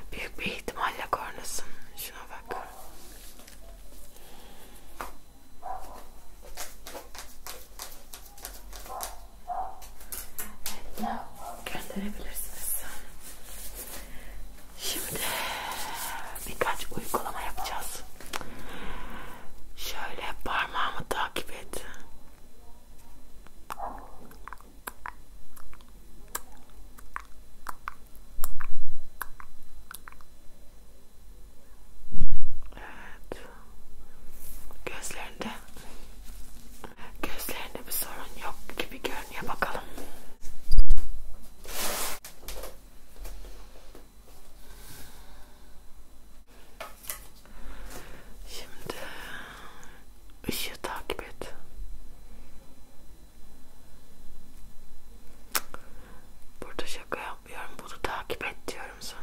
Büyük bir ihtimalle kornasın. Şuna bak. Gönderebilirsiniz. Şimdi birkaç uygulama yapacağız. Şöyle parmağımı takip et. Gözlerinde bir sorun yok gibi görünüyor, bakalım. Şimdi ışığı takip et. Burada şaka yapmıyorum, bunu takip et diyorum sana.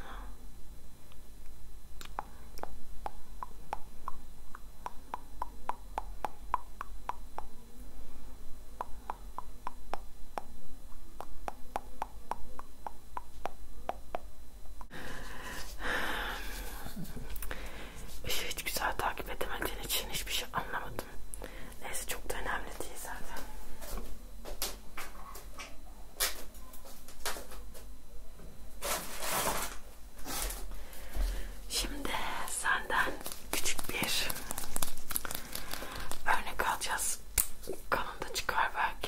Işığı hiç güzel takip edemediğin için hiçbir şey anlamadım. Neyse, çok da önemli değil zaten. Şimdi senden küçük bir örnek alacağız. Kanında çıkar belki.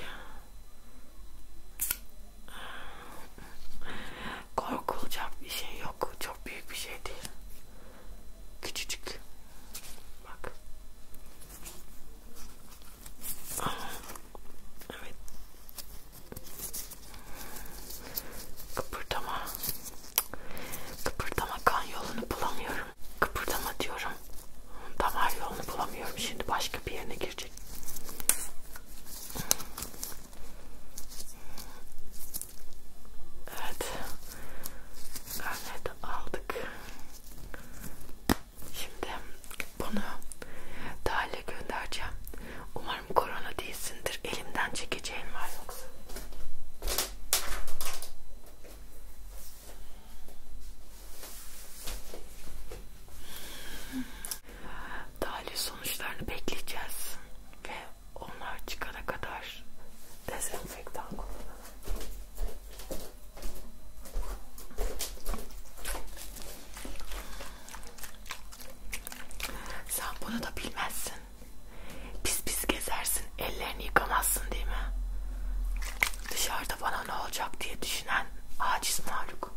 Korkulacak bir şey yok. Çok büyük bir şey değil. Küçücük. Bak. Evet. Kıpırdama. Kıpırdama, kan yolunu bulamıyorum. Kıpırdama diyorum. Damar yolunu bulamıyorum. Şimdi başka bir yerine girecek. Evet. Karneti aldık. Şimdi bunu Dale göndereceğim. Umarım korona değilsindir. Elimden çekeceğin var yoksa. Dale sonuçlarını bekleyeceğiz ve onlar çıkana kadar dezenfektan kullanalım. Sen bunu da bilmezsin. Pis pis gezersin, ellerini yıkamazsın değil mi? Dışarıda bana ne olacak diye düşünen aciz mahluk.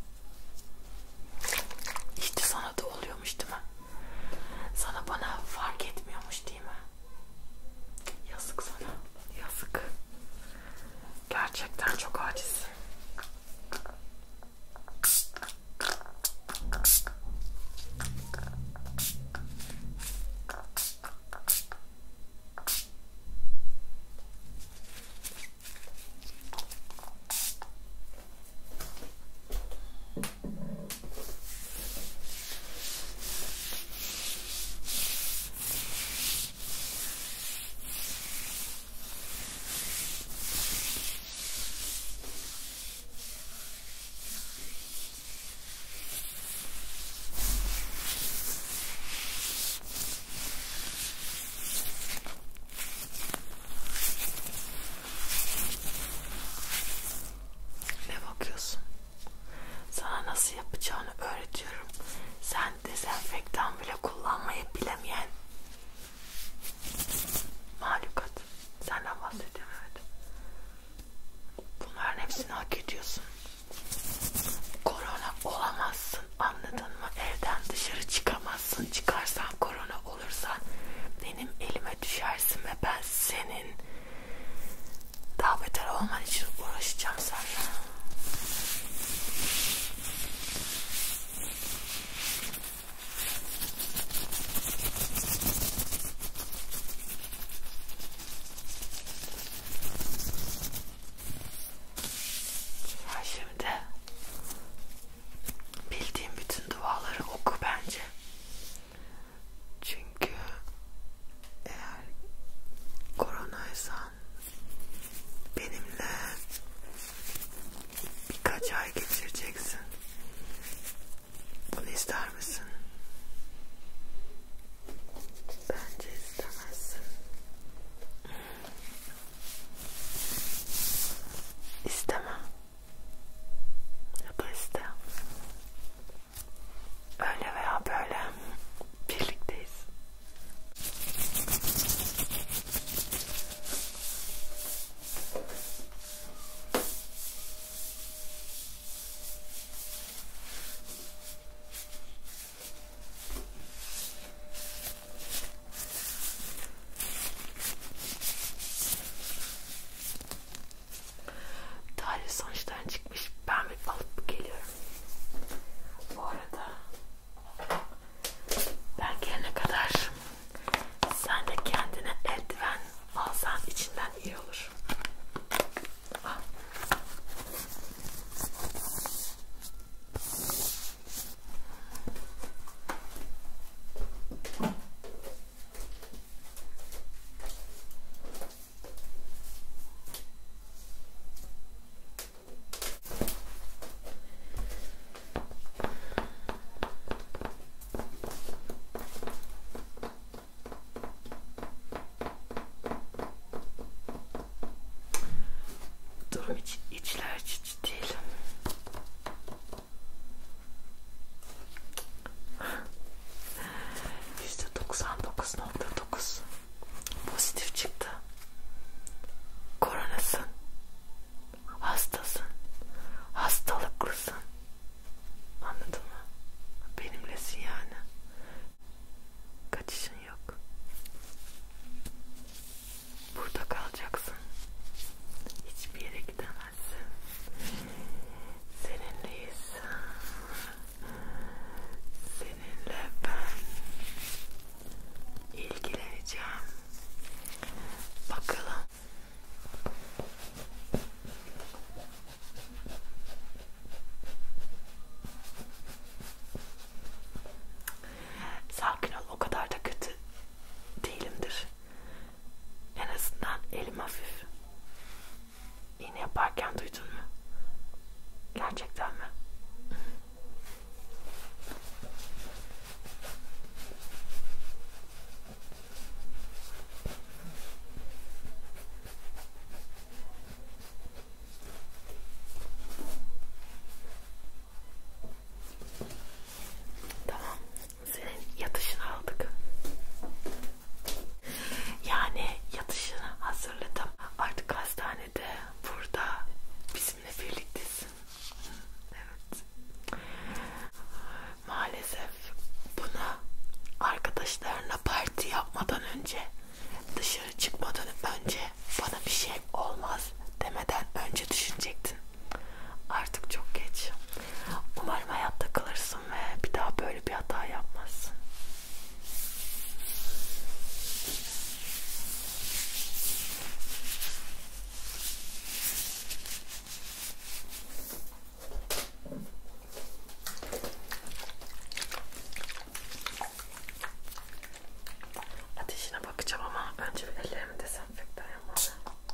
İşte sana da oluyormuş değil mi? Sana bana fark etmiyormuş değil mi? Yazık sana, yazık. Gerçekten çok acizsin. Nasıl yapacağını öğretiyorum. Sen dezenfektan bile kullanmayı bilemeyen mahlukat. Senden bahsediyorum, evet. Bunların hepsini hak ediyorsun. Korona olamazsın, anladın mı? Evden dışarı çıkamazsın. Çıkarsan korona olursan benim elime düşersin ve ben senin daha beter olman için uğraşacağım seninle. Her önce, dışarı çıkmadan önce bana bir şey olmaz demeden önce düşünecektin. Artık çok geç. Umarım hayatta kalırsın ve bir daha böyle bir hata yapmazsın. Ateşine bakacağım ama önce ellerimi dezenfektan yapmalıyım.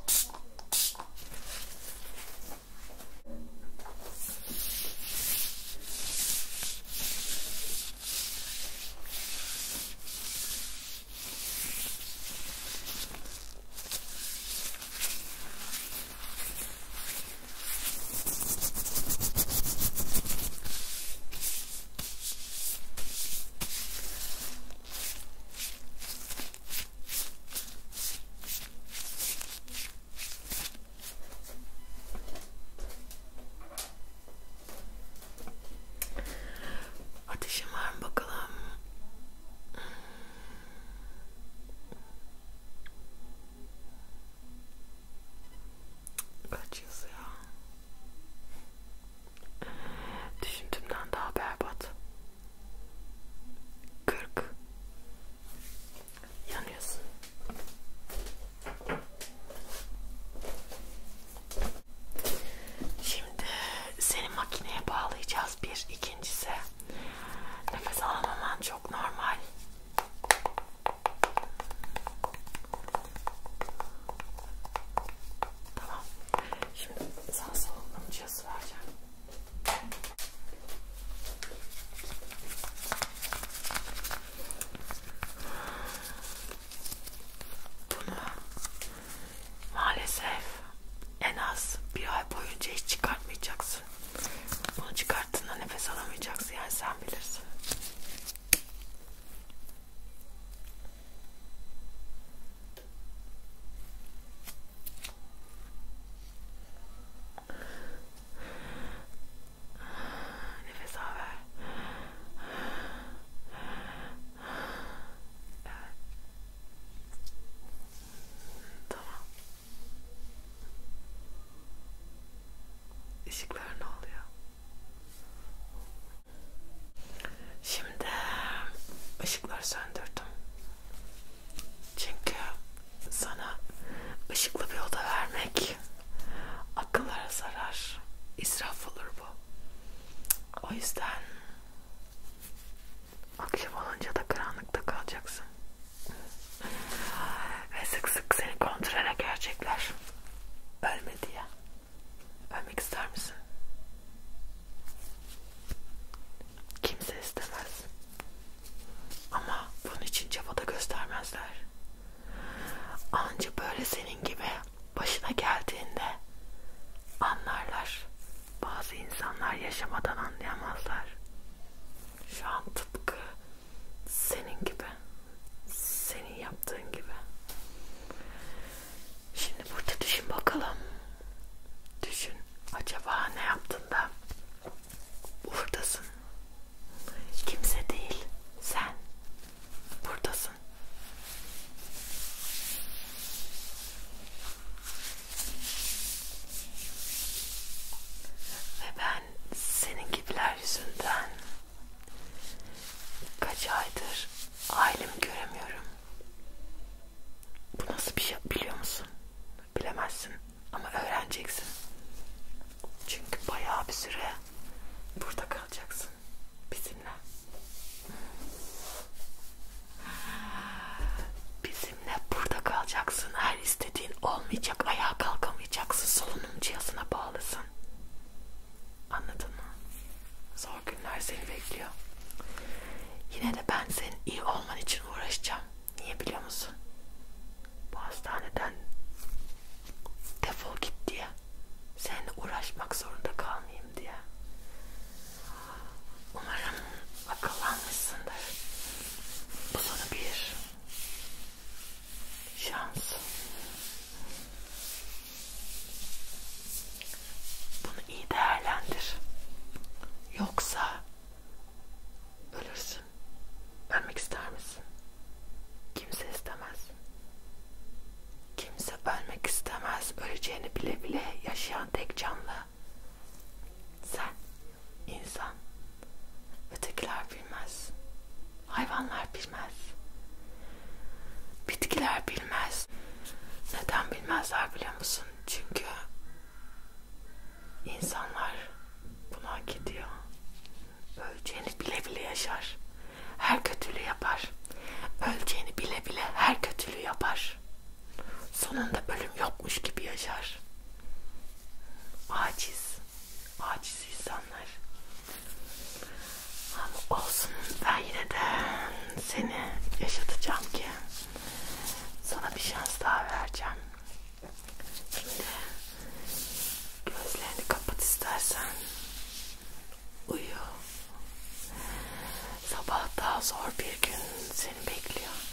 Ateşim var mı bakalım? Kaç yazıyor? Düşündüğümden daha berbat. 40. Yanıyorsun. Şimdi seni makineye bağlayacağız. Bir. İkincisi, nefes alamaman çok normal. Tamam. Şimdi sağ solunum cihazı vereceğim. Bunu maalesef en az bir ay boyunca hiç çıkartmayacaksın. Bunu çıkarttığında nefes alamayacaksın, yani sen bilirsin. Nefes al ver. Evet. Tamam. Işıklar ne oluyor? Şimdi ışıkları söndürdüm. Çünkü sana ışıklı bir oda vermek akıllara zarar, israf olur bu. O yüzden akşam olunca da karanlıkta kalacaksın. Ve sık sık seni kontrole gelecekler. Ölme diye. Ölmek ister misin? Kimse istemez. Ama bunun için çaba da göstermezler. Anca böyle senin gibi başına geldiğinde anlarlar. Bazı insanlar yaşamadan anlayamazlar. Şu an tıpkı senin gibi. Senin yaptığın gibi. Şimdi burada düşün bakalım. Düşün. Acaba ne yaptın da buradasın? Kimse değil. Sen buradasın. Ve ben senin gibiler yüzünden kaç aydır ailemi göremiyorum. Bu nasıl bir şey biliyor musun? Bilemezsin ama öğreneceksin. Çünkü bayağı bir süre burada kalacaksın bizimle. Bizimle burada kalacaksın. Her istediğin olmayacak. Ayağa kalkamayacaksın. Solunum cihazına bağlısın. Anladın mı? Zor günler seni bekliyor. Yine de ben senin iyi olman için uğraşacağım. Niye biliyor musun? Bu hastaneden defol git diye. Seninle uğraşmak zorunda kalmayayım diye. Umarım akıllanmışsındır. Bu sana bir şans. Bunu iyi değerlendir. Yoksa ölürsün. Ölmek ister misin? Kimse istemez. öleceğini bile bile yaşayan tek canlı sen, insan. Ötekiler bilmez. Hayvanlar bilmez. Bitkiler bilmez. Neden bilmezler biliyor musun? Çünkü insanlar bunu hak ediyor. Öleceğini bile bile yaşar. Her kötülüğü yapar. Öleceğini bile bile her kötülüğü yapar. Sonunda ölüm yokmuş gibi yaşar. Aciz. Aciz insanlar. Ama olsun, ben yine de seni yaşatacağım ki sana bir şans daha vereceğim. Şimdi gözlerini kapat istersen. Uyu. Sabah daha zor bir gün seni bekliyor.